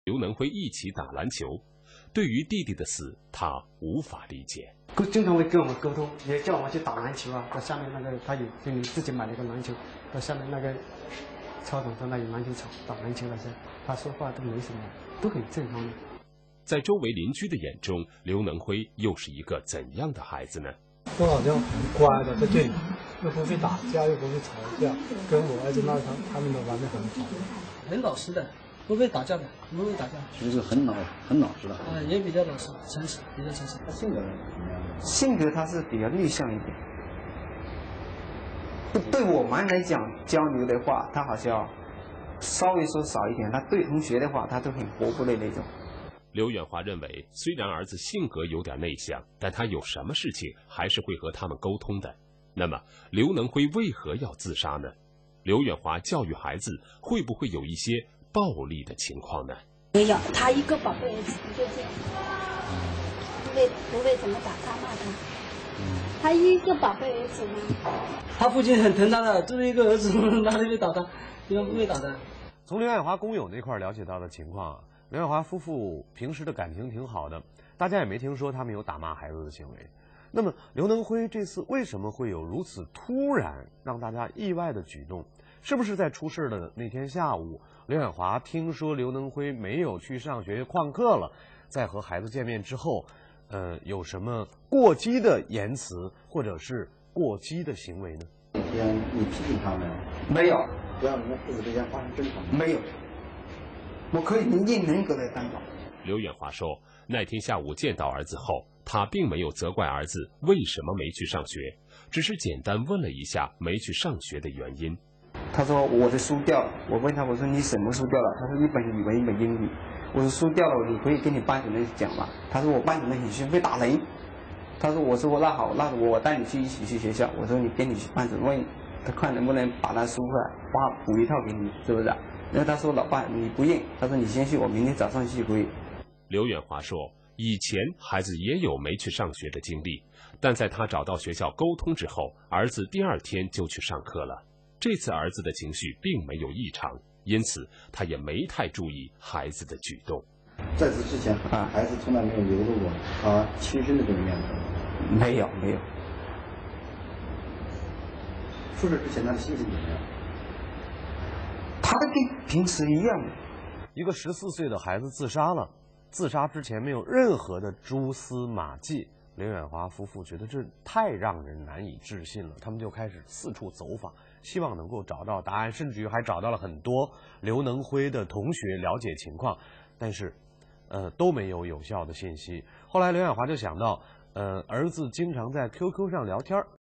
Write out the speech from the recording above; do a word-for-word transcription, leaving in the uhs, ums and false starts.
刘能辉一起打篮球。对于弟弟的死，他无法理解。 经常会跟我们沟通，也叫我们去打篮球啊。到下面那个，他也给你自己买了一个篮球，到下面那个操场上那有篮球场打篮球那些，他说话都没什么，都很正常的。 在周围邻居的眼中，刘能辉又是一个怎样的孩子呢？ 我好像很乖的，在这里又不会打架，又不会吵架，跟我儿子那他他们的玩的很好， 很老实的。不会打架的，不会打架。 其实很老很老实的。 啊，也比较老实，诚实，比较诚实。 他性格怎么样？ 性格他是比较内向一点。对我们来讲交流的话，他好像稍微说少一点。他对同学的话，他都很活泼的那种。 刘远华认为，虽然儿子性格有点内向，但他有什么事情还是会和他们沟通的。那么，刘能辉为何要自杀呢？刘远华教育孩子会不会有一些暴力的情况呢？ 没有，他一个宝贝儿子就这样，不会不会怎么打他骂他，他一个宝贝儿子呢。 他父亲很疼他的，这是一个儿子，哪里会打他？一般不会打他。 从刘远华工友那块了解到的情况啊，刘远华夫妇平时的感情挺好的，大家也没听说他们有打骂孩子的行为。那么刘能辉这次为什么会有如此突然让大家意外的举动？是不是在出事的那天下午，刘远华听说刘能辉没有去上学旷课了，在和孩子见面之后，呃，有什么过激的言辞或者是过激的行为呢？ 那天你批评他们没有？ 不要你们父子之间发生争吵没有，我可以硬人格的担保。 刘远华说，那天下午见到儿子后，他并没有责怪儿子为什么没去上学，只是简单问了一下没去上学的原因。 他说我的书掉了，我问他，我说你什么书掉了？他说一本语文一本英语。我说书掉了，你可以跟你班主任讲嘛。他说我班主任很凶，会打人。他说我说那好，那我带你去一起去学校。我说你跟你班主任问，他看能不能把那书回来，花补一套给你，是不是？然后他说老爸你不应，他说你先去，我明天早上去回。 刘远华说，以前孩子也有没去上学的经历，但在他找到学校沟通之后，儿子第二天就去上课了。这次儿子的情绪并没有异常，因此他也没太注意孩子的举动。 在此之前啊，孩子从来没有流露过他亲生的这个念头。 没有没有。 出事之前他的心情怎么样？ 他的跟平时一样的。 一个十四岁的孩子自杀了，自杀之前没有任何的蛛丝马迹。刘远华夫妇觉得这太让人难以置信了，他们就开始四处走访，希望能够找到答案，甚至于还找到了很多刘能辉的同学了解情况，但是，呃，都没有有效的信息。后来刘远华就想到，呃，儿子经常在 Q Q 上聊天，